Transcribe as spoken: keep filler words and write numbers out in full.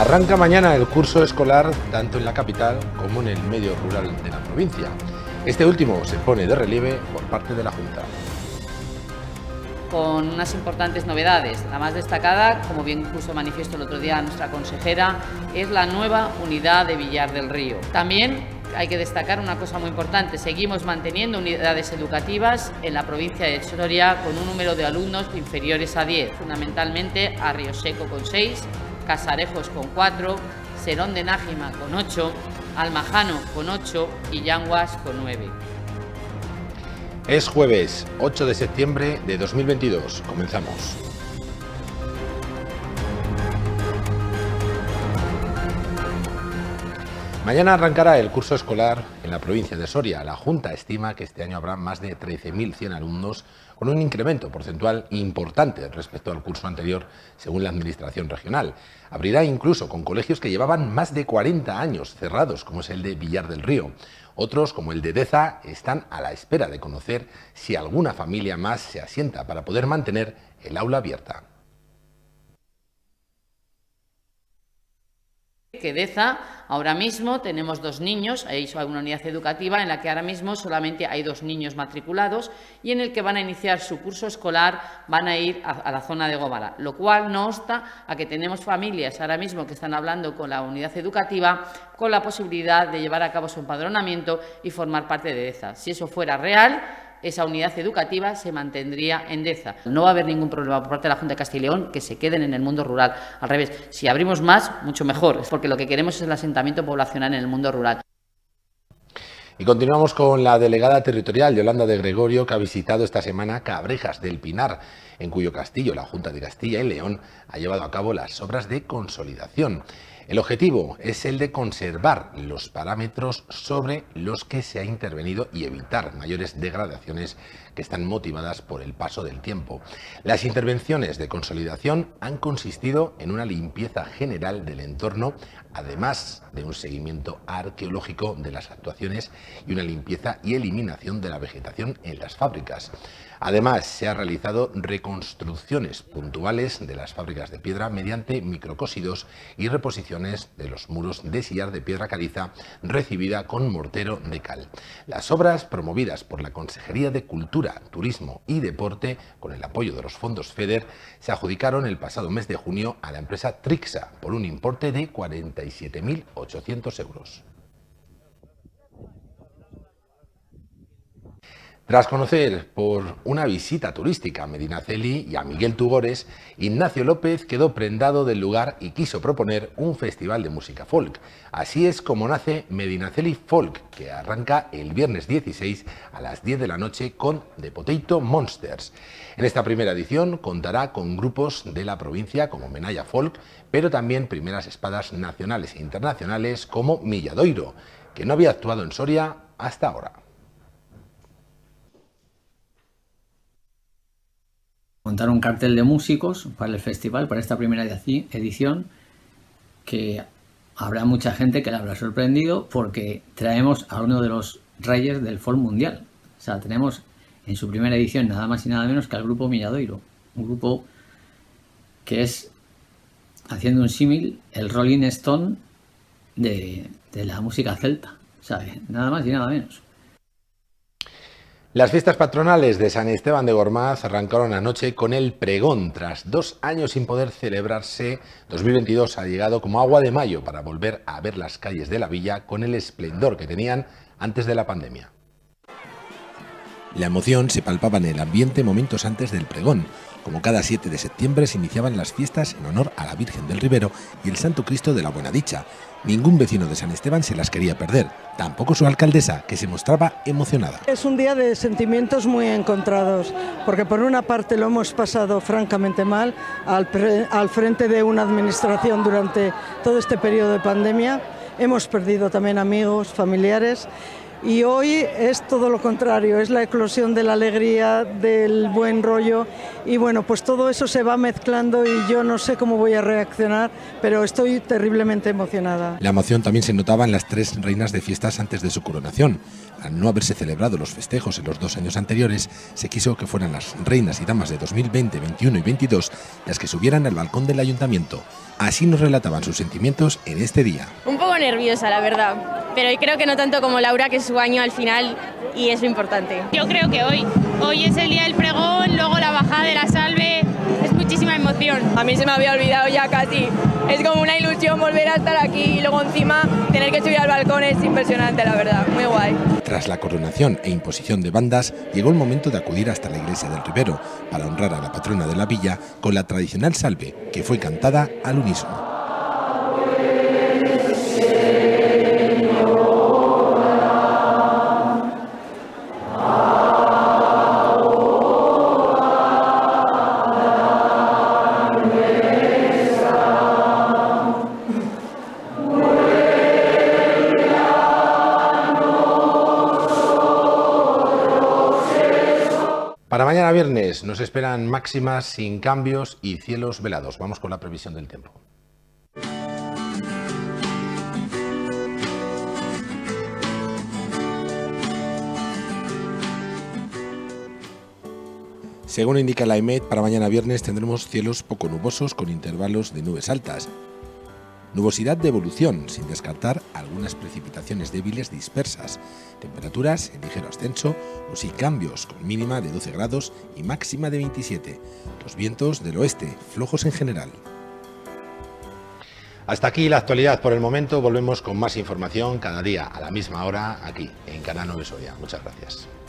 Arranca mañana el curso escolar tanto en la capital como en el medio rural de la provincia. Este último se pone de relieve por parte de la Junta. Con unas importantes novedades. La más destacada, como bien puso manifiesto el otro día nuestra consejera, es la nueva unidad de Villar del Río. También hay que destacar una cosa muy importante: seguimos manteniendo unidades educativas en la provincia de Soria con un número de alumnos inferiores a diez, fundamentalmente a Río Seco con seis, Casarejos con cuatro, Serón de Nájima con ocho, Almajano con ocho y Llanguas con nueve. Es jueves ocho de septiembre de dos mil veintidós. Comenzamos. Mañana arrancará el curso escolar en la provincia de Soria. La Junta estima que este año habrá más de trece mil cien alumnos, con un incremento porcentual importante respecto al curso anterior, según la Administración regional. Abrirá incluso con colegios que llevaban más de cuarenta años cerrados, como es el de Villar del Río. Otros, como el de Deza, están a la espera de conocer si alguna familia más se asienta para poder mantener el aula abierta. Que Deza, ahora mismo tenemos dos niños, hay una unidad educativa en la que ahora mismo solamente hay dos niños matriculados y en el que van a iniciar su curso escolar, van a ir a, a la zona de Gómara, lo cual no obsta a que tenemos familias ahora mismo que están hablando con la unidad educativa con la posibilidad de llevar a cabo su empadronamiento y formar parte de Deza. Si eso fuera real, esa unidad educativa se mantendría en Deza. No va a haber ningún problema por parte de la Junta de Castilla y León que se queden en el mundo rural. Al revés, si abrimos más, mucho mejor, es porque lo que queremos es el asentamiento poblacional en el mundo rural. Y continuamos con la delegada territorial Yolanda de Gregorio, que ha visitado esta semana Cabrejas del Pinar, en cuyo castillo la Junta de Castilla y León ha llevado a cabo las obras de consolidación. El objetivo es el de conservar los parámetros sobre los que se ha intervenido y evitar mayores degradaciones que están motivadas por el paso del tiempo. Las intervenciones de consolidación han consistido en una limpieza general del entorno, además de un seguimiento arqueológico de las actuaciones y una limpieza y eliminación de la vegetación en las fábricas. Además, se han realizado reconstrucciones puntuales de las fábricas de piedra mediante microcósidos y reposiciones de los muros de sillar de piedra caliza recibida con mortero de cal. Las obras, promovidas por la Consejería de Cultura, Turismo y Deporte, con el apoyo de los fondos FEDER, se adjudicaron el pasado mes de junio a la empresa Trixa por un importe de cuarenta y siete mil ochocientos euros. Tras conocer por una visita turística a Medinaceli y a Miguel Tugores, Ignacio López quedó prendado del lugar y quiso proponer un festival de música folk. Así es como nace Medinaceli Folk, que arranca el viernes dieciséis a las diez de la noche con The Potato Monsters. En esta primera edición contará con grupos de la provincia como Menaya Folk, pero también primeras espadas nacionales e internacionales como Milladoiro, que no había actuado en Soria hasta ahora. Montar un cartel de músicos para el festival, para esta primera edición, que habrá mucha gente que le habrá sorprendido porque traemos a uno de los reyes del folk mundial. O sea, tenemos en su primera edición nada más y nada menos que al grupo Milladoiro, un grupo que es, haciendo un símil, el Rolling Stone de, de la música celta, ¿sabes? Nada más y nada menos. Las fiestas patronales de San Esteban de Gormaz arrancaron anoche con el pregón. Tras dos años sin poder celebrarse, dos mil veintidós ha llegado como agua de mayo para volver a ver las calles de la villa con el esplendor que tenían antes de la pandemia. La emoción se palpaba en el ambiente momentos antes del pregón. Como cada siete de septiembre se iniciaban las fiestas en honor a la Virgen del Ribero y el Santo Cristo de la Buena Dicha. Ningún vecino de San Esteban se las quería perder, tampoco su alcaldesa, que se mostraba emocionada. Es un día de sentimientos muy encontrados, porque por una parte lo hemos pasado francamente mal al, al frente de una administración durante todo este periodo de pandemia. Hemos perdido también amigos, familiares. Y hoy es todo lo contrario, es la eclosión de la alegría, del buen rollo y bueno, pues todo eso se va mezclando y yo no sé cómo voy a reaccionar, pero estoy terriblemente emocionada. La emoción también se notaba en las tres reinas de fiestas antes de su coronación. al no haberse celebrado los festejos en los dos años anteriores, se quiso que fueran las reinas y damas de dos mil veinte, veintiuno y veintidós las que subieran al balcón del ayuntamiento. Así nos relataban sus sentimientos en este día. Un poco nerviosa, la verdad, pero creo que no tanto como Laura, que es su año al final y es lo importante. Yo creo que hoy, hoy es el día del pregón, luego la bajada de la salve, es muchísima emoción. A mí se me había olvidado ya casi, es como una ilusión volver a estar aquí y luego encima tener que subir al balcón es impresionante, la verdad, muy guay. Tras la coronación e imposición de bandas, llegó el momento de acudir hasta la iglesia del Ribero para honrar a la patrona de la villa con la tradicional salve, que fue cantada al unísono. Para mañana viernes nos esperan máximas sin cambios y cielos velados. Vamos con la previsión del tiempo. Según indica la EMET, para mañana viernes tendremos cielos poco nubosos con intervalos de nubes altas. Nubosidad de evolución, sin descartar algunas precipitaciones débiles dispersas. Temperaturas en ligero ascenso o sin cambios, con mínima de doce grados y máxima de veintisiete. Los vientos del oeste, flojos en general. Hasta aquí la actualidad por el momento. Volvemos con más información cada día a la misma hora aquí en Canal nueve Soria. Muchas gracias.